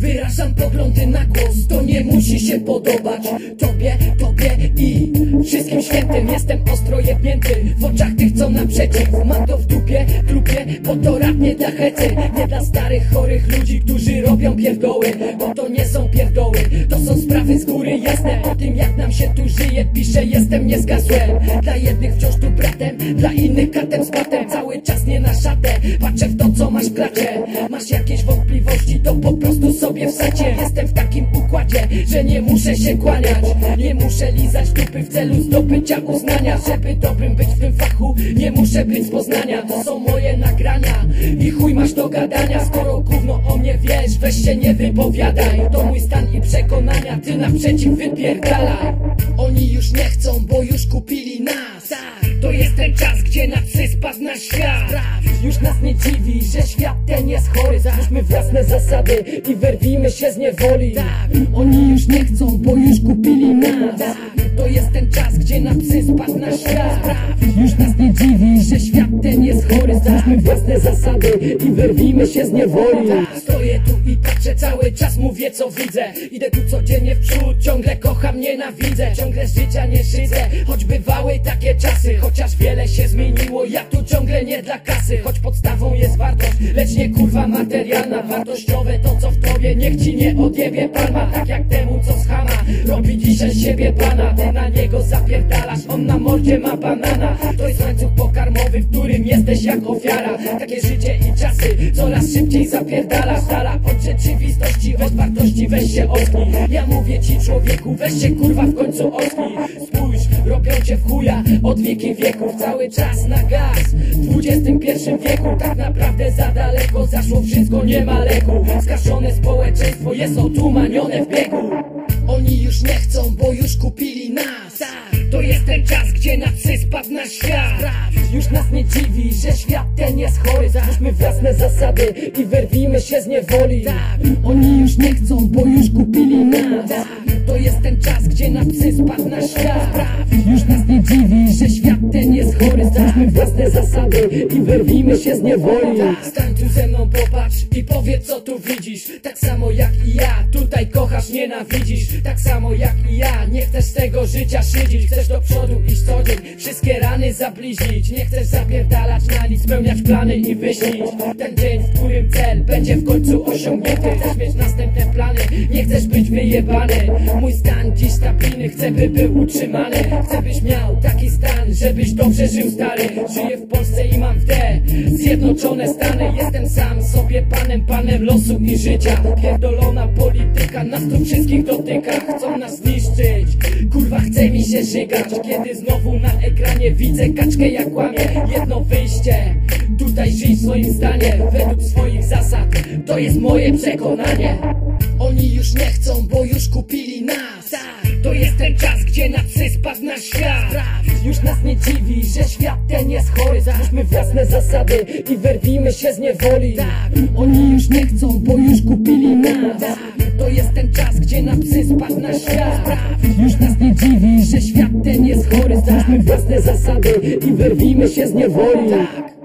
Wyrażam poglądy na głos, to nie musi się podobać tobie i wszystkim świętym. Jestem ostro jebnięty w oczach tych, co naprzeciw. Mam to w dupie, trupie, bo to rap nie dla hecy. Nie dla starych, chorych ludzi, którzy robią pierdoły, bo to nie są pierdoły, to są sprawy z góry jasne. O tym, jak nam się tu żyje, piszę, jestem niezgasłem. Dla jednych wciąż tu bratem, dla innych katem z patem. Cały czas nie na szatę, patrzę w to, co masz w klacie. Masz jakieś wątpliwości, to po prostu sobie wsadźcie. Jestem w takim układzie, że nie muszę się kłaniać, nie muszę lizać dupy w celu zdobycia uznania. Żeby dobrym być w tym fachu, nie muszę być z Poznania. To są moje nagrania i chuj masz do gadania. Skoro gówno o mnie wiesz, weź się nie wypowiadaj. To mój stan i przekonania, ty naprzeciw wypierdalaj. Oni już nie chcą, bo już kupili nas. To jest ten czas, gdzie na psy spadł nasz świat. Już nas nie dziwi, że świat ten jest chory. Spójrzmy własne zasady i wyrwijmy się z niewoli. Oni już nie chcą, bo już kupili nas. To jest ten czas, gdzie na psy spadł nasz świat. Już nas nie dziwi, że świat ten jest chory. Spójrzmy własne zasady i wyrwijmy się z niewoli. Stoję tu i patrzę, cały czas mówię, co widzę. Idę tu codziennie w przód, ciągle kocham, nienawidzę. Ciągle z życia nie szydzę, choć bywały takie czasy. Chociaż wiele się zmieniło, ja tu ciągle nie dla kasy. Choć podstawą jest wartość, lecz nie kurwa materialna. Wartościowe to, co w tobie, niech ci nie odjebie palma. Tak jak temu, co z chama robi dzisiaj siebie pana. Ty na niego zapierdalasz, on na mordzie ma banana. To jest łańcuch pokarmowy, w którym jesteś jak ofiara. Takie życie i czasy, coraz szybciej zapierdalasz. Dala od rzeczywistości, weź wartości, weź się ocknij. Ja mówię ci, człowieku, weź się kurwa w końcu ocknij. Spójrz, robią cię w chuja od wieki wieków. Cały czas na gaz w XXI wieku. Tak naprawdę za daleko zaszło wszystko, nie ma leku. Skaszone społeczeństwo jest otumanione w biegu. Oni już nie chcą, bo już kupili nas. To jest ten czas, gdzie na psy spadł nasz świat. Już nas nie dziwi, że świat ten jest chory. Spójrzmy własne zasady i wyrwijmy się z niewoli. Oni już nie chcą, bo już kupili nas. To jest ten czas, gdzie na psy spadł nasz świat. Już nas nie dziwi, że świat ten jest chory. Spójrzmy własne zasady i wyrwijmy się z niewoli. Stań tu ze mną, popatrz i powiedz, co tu widzisz. Tak samo jak i ja, tutaj kochasz, nienawidzisz. Tak samo jak i ja, nie chcesz z tego życia szydzić. Chcesz do przodu iść co dzień, wszystkie rany zabliźnić. Nie chcesz zapierdalać na nic, spełniać plany i wyśnić ten dzień, w którym cel będzie w końcu osiągnięty. Chcesz mieć następne plany, nie chcesz być wyjebany. Mój stan dziś stabilny, chcę, by był utrzymany. Chcę, byś miał taki stan, żebyś dobrze żył, stary. Żyję w Polsce i mam w te Zjednoczone Stany. Jestem sam sobie panem losu i życia. Pierdolona polityka nas tu wszystkich dotyka. Chcą nas zniszczyć, kurwa chce mi się żygać. Kiedy znowu na ekranie widzę kaczkę jak łamie. Jedno wyjście, tutaj żyj w swoim stanie, według swoich zasad, to jest moje przekonanie. Oni już nie chcą, bo już kupili nas. To jest ten czas, gdzie na psy spadł nasz świat. Już nas nie dziwi, że świat ten jest chory. Spójrzmy własne zasady i wyrwijmy się z niewoli. Oni już nie chcą, bo już kupili nas. To jest ten czas, gdzie na psy spadł nasz świat. Już nas nie dziwi, że świat ten jest chory. Spójrzmy własne zasady i wyrwijmy się z niewoli.